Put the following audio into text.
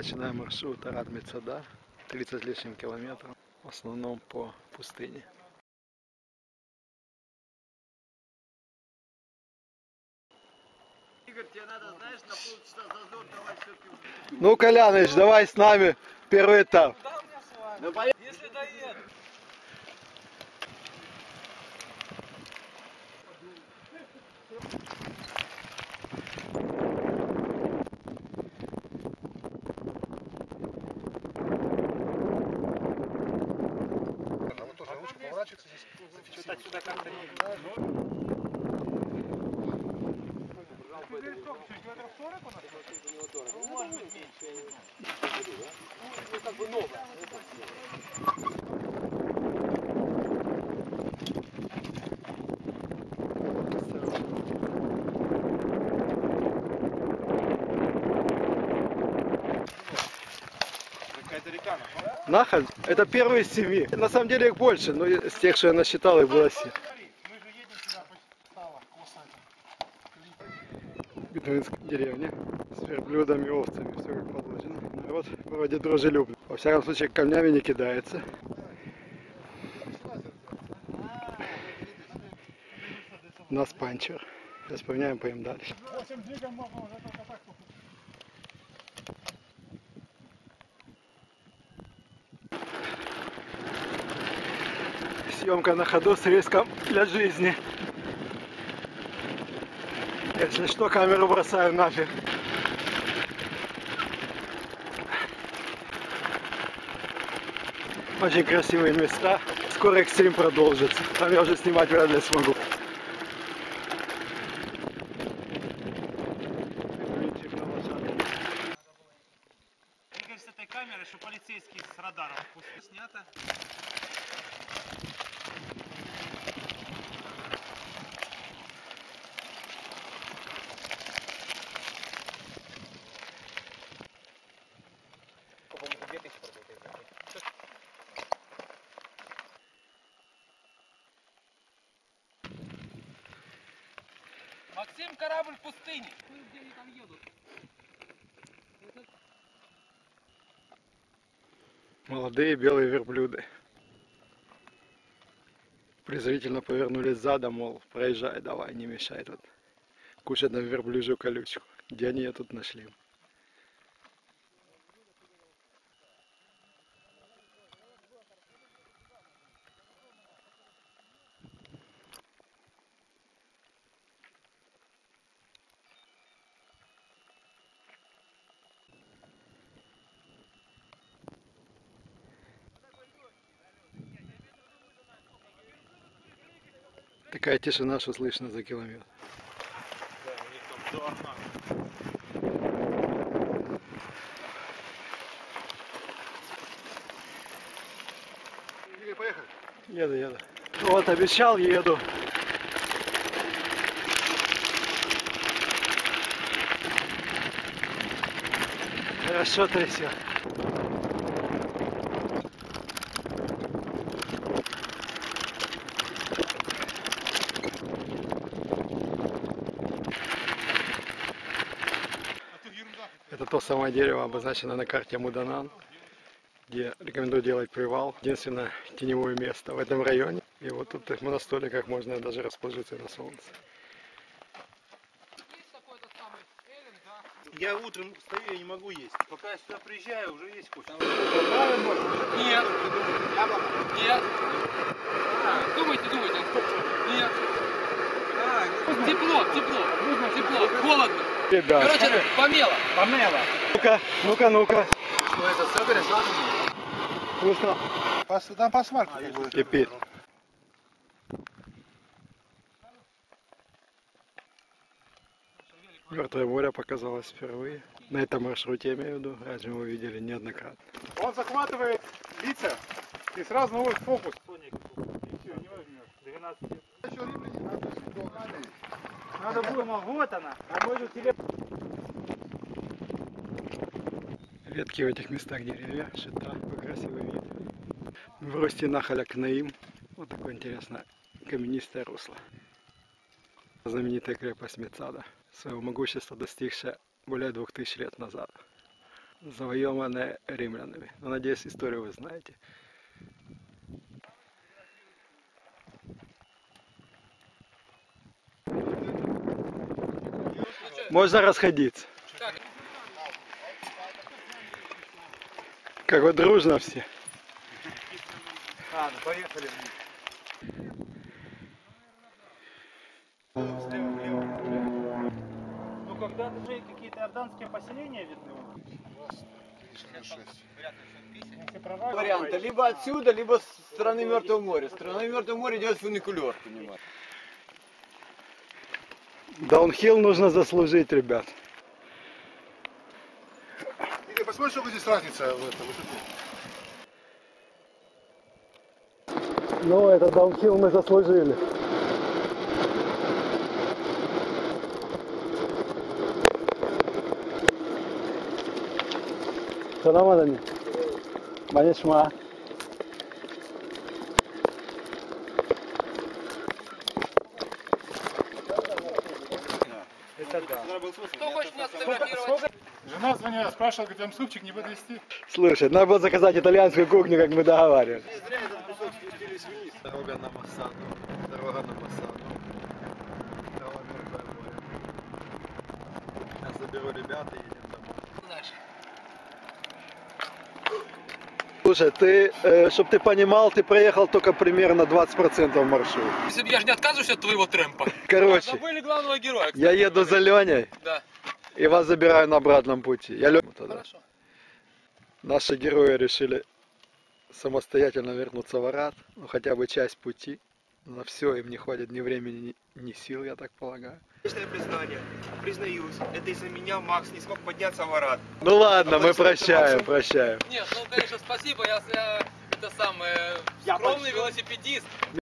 Начинаем маршрут Арад-Мецада, 30 лишним километров, в основном по пустыне. Игорь, тебе надо, знаешь, на полчаса зазор давай все-таки. Ну, Коляныч, давай с нами первый этап. Куда у меня с вами? Ну, поехали. Если доеду. Вот тоже ручка поворачивается здесь, зафиксируется. Сюда как-то не... Какая-то река, Нахаль – это первый из 7. На самом деле их больше, но из тех, что я насчитал, их было 7. Мы же едем сюда, стало косо это. Бедуинская деревня с верблюдами и овцами, все как положено. Народ вроде дружелюбный. Во всяком случае, камнями не кидается. У нас панчер. Сейчас поменяем, поем дальше. 8 двигом можно уже только так. Съемка на ходу с риском для жизни. Если что, камеру бросаю нафиг. Очень красивые места. Скоро экстрим продолжится. Там я уже снимать вряд ли смогу. Игорь, с этой камерой, что полицейский с радаром снято. Максим, корабль в пустыне. Где они там едут? Молодые белые верблюды. Презрительно повернулись задом, мол, проезжай, давай, не мешай тут. Кушать на верблюжью колючку. Где они ее тут нашли? Такая тишина, что слышно за километр. Да, у них там до окна. Поехали. Еду. Вот, обещал, еду. Хорошо трясет. Это то самое дерево, обозначено на карте Муданан, где рекомендую делать привал. Единственное теневое место в этом районе. И вот тут на столиках можно даже расположиться на солнце. Я утром стою, я не могу есть. Пока я сюда приезжаю, уже есть вкус. Нет. Нет. Думайте. Нет. Тепло. Холодно. Ребят, Короче, помело. ну-ка. Что это, сахар, Вкусно. Там посмарка будет. Кипит. Мертвое море показалось впервые. На этом маршруте, я имею в виду, раньше мы его видели неоднократно. Он захватывает лица и сразу наводит фокус. Надо было, вот она. А может тебе... Ветки в этих местах деревья, шита, красивый вид. В росте Нахаля Кнаим. Вот такое интересное каменистое русло. Знаменитая крепость Мецада, своего могущества достигшая более 2000 лет назад. завоеванная римлянами. Но, надеюсь, историю вы знаете. Можно расходиться. Как вот дружно все. Ладно, поехали. Ну, когда-то же какие-то иорданские поселения видны. Варианты. Либо отсюда, либо с стороны Мертвого моря. С стороны Мертвого моря идет фуникулер, понимаешь? Даунхилл нужно заслужить, ребят. Игорь, посмотри, сколько здесь разница в этом. Ну, это даунхилл мы заслужили. Салам алейкум. Манишма. Это да. Кто хочет меня сфотографировать? Жена звонила, спрашивала, говорит, вам супчик не подвезти? Слушай, надо было заказать итальянскую кухню, как мы договаривались. Дорога на Масаду. Дорога на Масаду. Дорога Мертвое море. Я заберу ребят и едем домой. Слушай, ты, чтобы ты понимал, ты проехал только примерно 20% маршрута. Я же не отказываюсь от твоего темпа. Короче, Забыли главного героя. я еду за Леней Да. и вас забираю на обратном пути. Я Леню тогда. Хорошо. Наши герои решили самостоятельно вернуться в Арат, ну хотя бы часть пути. На все им не хватит ни времени, ни сил, я так полагаю. Личное признание. Признаюсь, это из-за меня Макс не смог подняться в Арат. Ну ладно, мы прощаем, прощаем. Нет, ну конечно спасибо, я это самый скромный велосипедист.